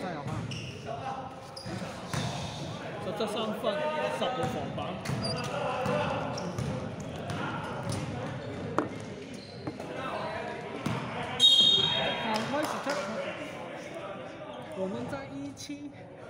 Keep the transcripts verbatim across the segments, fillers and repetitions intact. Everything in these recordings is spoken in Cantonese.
真係有可能。 實質三分，十號防板。 好，開始出。我們在一起。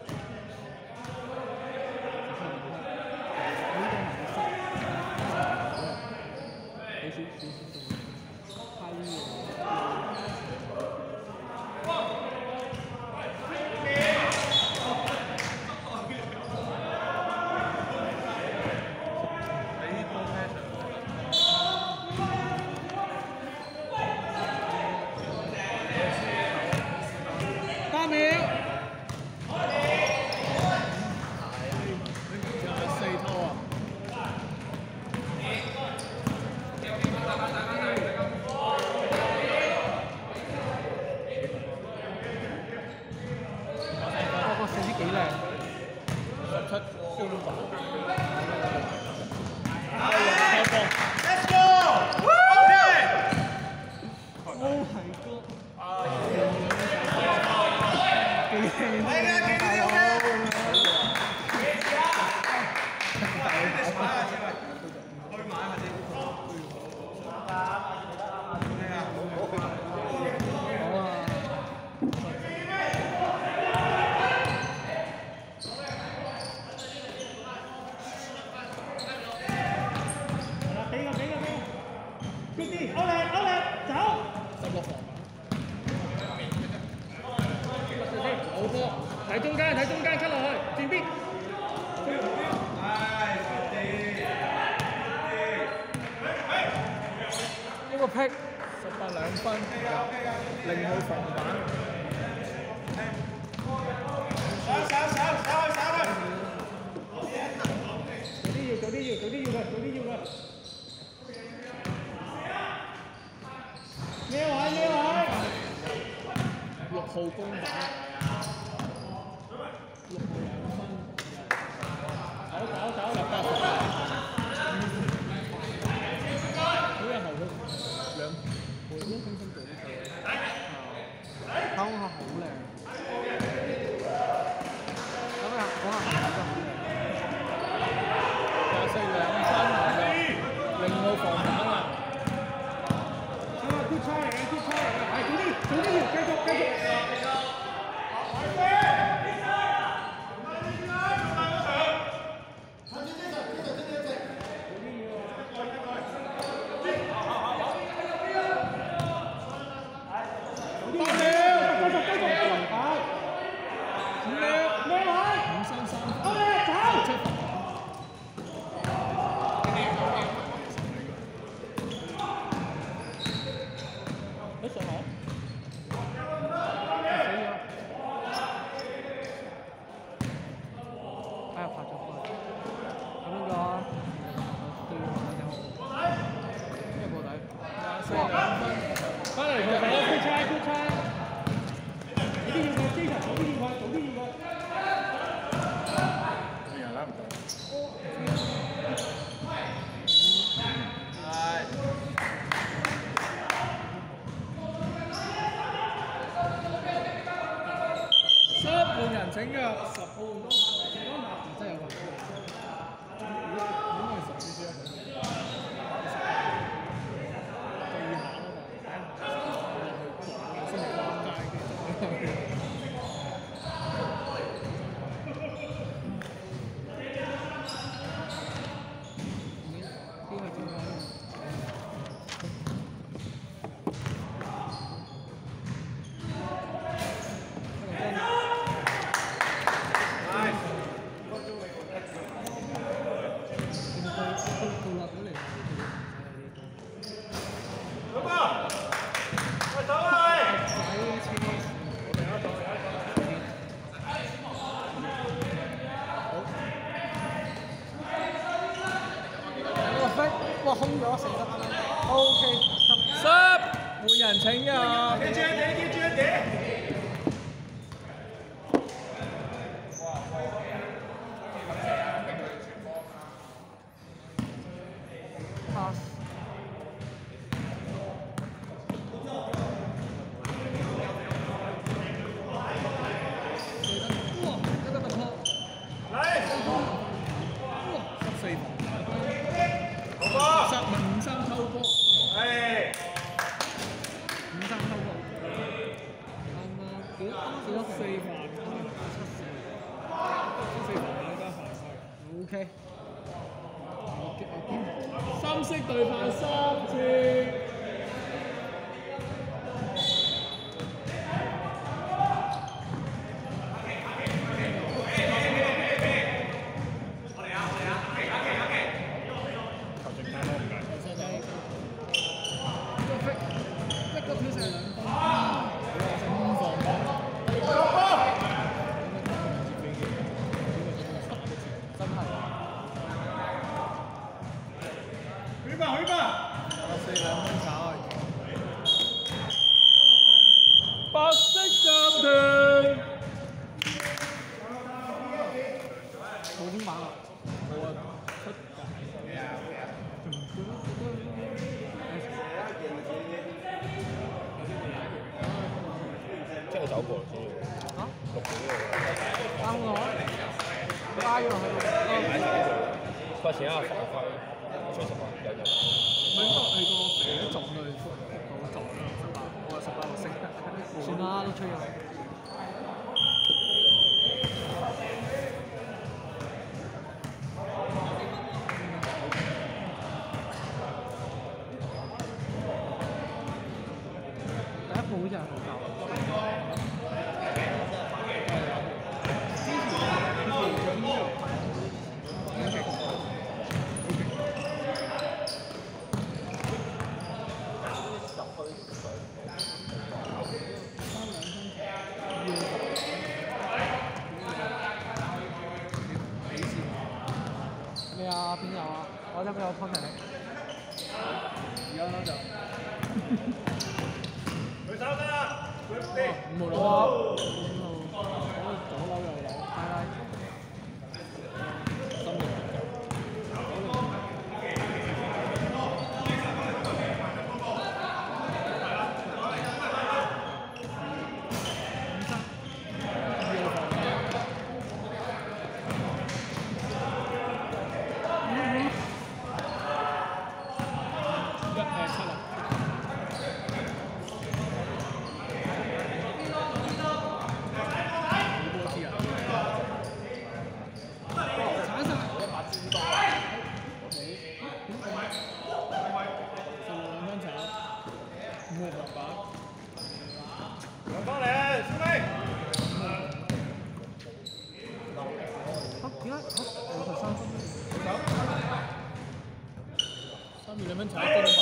八秒。 四套啊！ 我個射啲幾靚， 十七中板。Let's go! OK! Oh my god！ 幾靚嚟㗎，幾靚嘅！去買下先。好啊！俾個俾個俾個 ，good 啲，歐力歐力，走！ 十六防板。好波，睇中間，睇中間，cut落去，轉邊。 呢個 pick 十八兩分，零號防板。 上上上上去上去！ 早啲要，早啲要，早啲要嘅，早啲要嘅。咩位咩位？ 六號攻板。六號兩分。 走走走！ 十八防板。好有後佢兩倍都輕鬆做呢個。 睇下好靚。咁啊，嗰下睇得好靚。 廿四兩分，零號防板啊！ 啊，決賽嚟嘅，決賽嚟嘅，係早啲，早啲要，繼續繼續。 整嘅十號都真係有份。如果應該係十少少。最下嗰個，先嚟逛街嘅。 哇，空咗四粒 ，O K， 十，換人請啊！ 記住一點，記住一點。 pass。 四咗四萬，七四萬兩加飯菜。O K。深色對飯三次。白色暫停。冇點玩啊？冇啊，出即係走過先。 嚇？ 六點嘅。 啱我，拉咗落去。 發錢啊！發發最十萬有有。 唔係因為你個肥一撞到你腹嗰個撞啦，十八，我係十八個升。算啦，都吹咗。第一步好似係好教。咩啊？邊有啊？我有冇有 contact 而家就佢手得啦，佢哋五號樓，五號，左樓右樓，拉拉，心力三面兩蚊炒公版。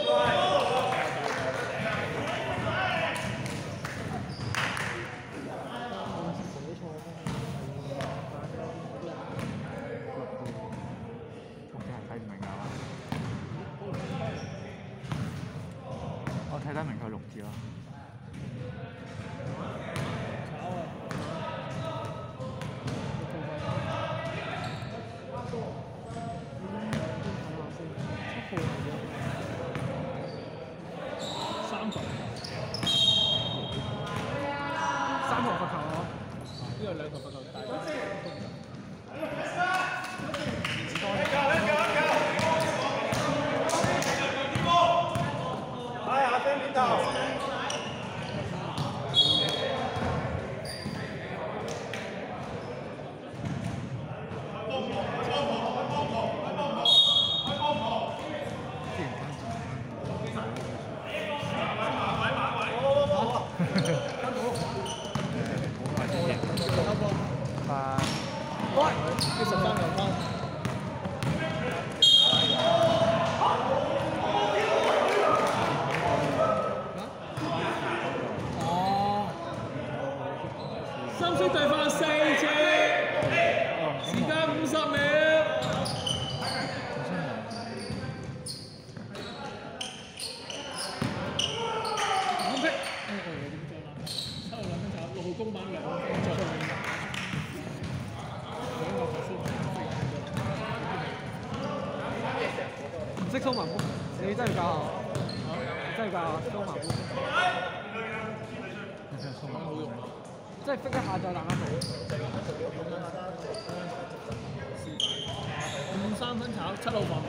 睇唔明啊！我睇得明佢六字咯。 三球，三球罰球嗬，呢個兩球罰球大。 哎呀，邊邊度？ 喂，呢十三球翻。哦，深色對翻四次，時間五十秒。兩劈，我我點做啦？七號兩分炒，六號公版兩分做。唔識蘇文峰，你真係教我，真係教我蘇文峰。蘇文好用啊！即係逼一下再打一步。五三分炒，七號防板。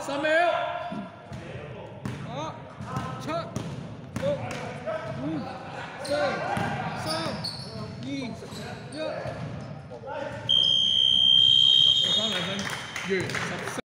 十秒。八、七、六、五、四、三、二、一。十三兩分完。十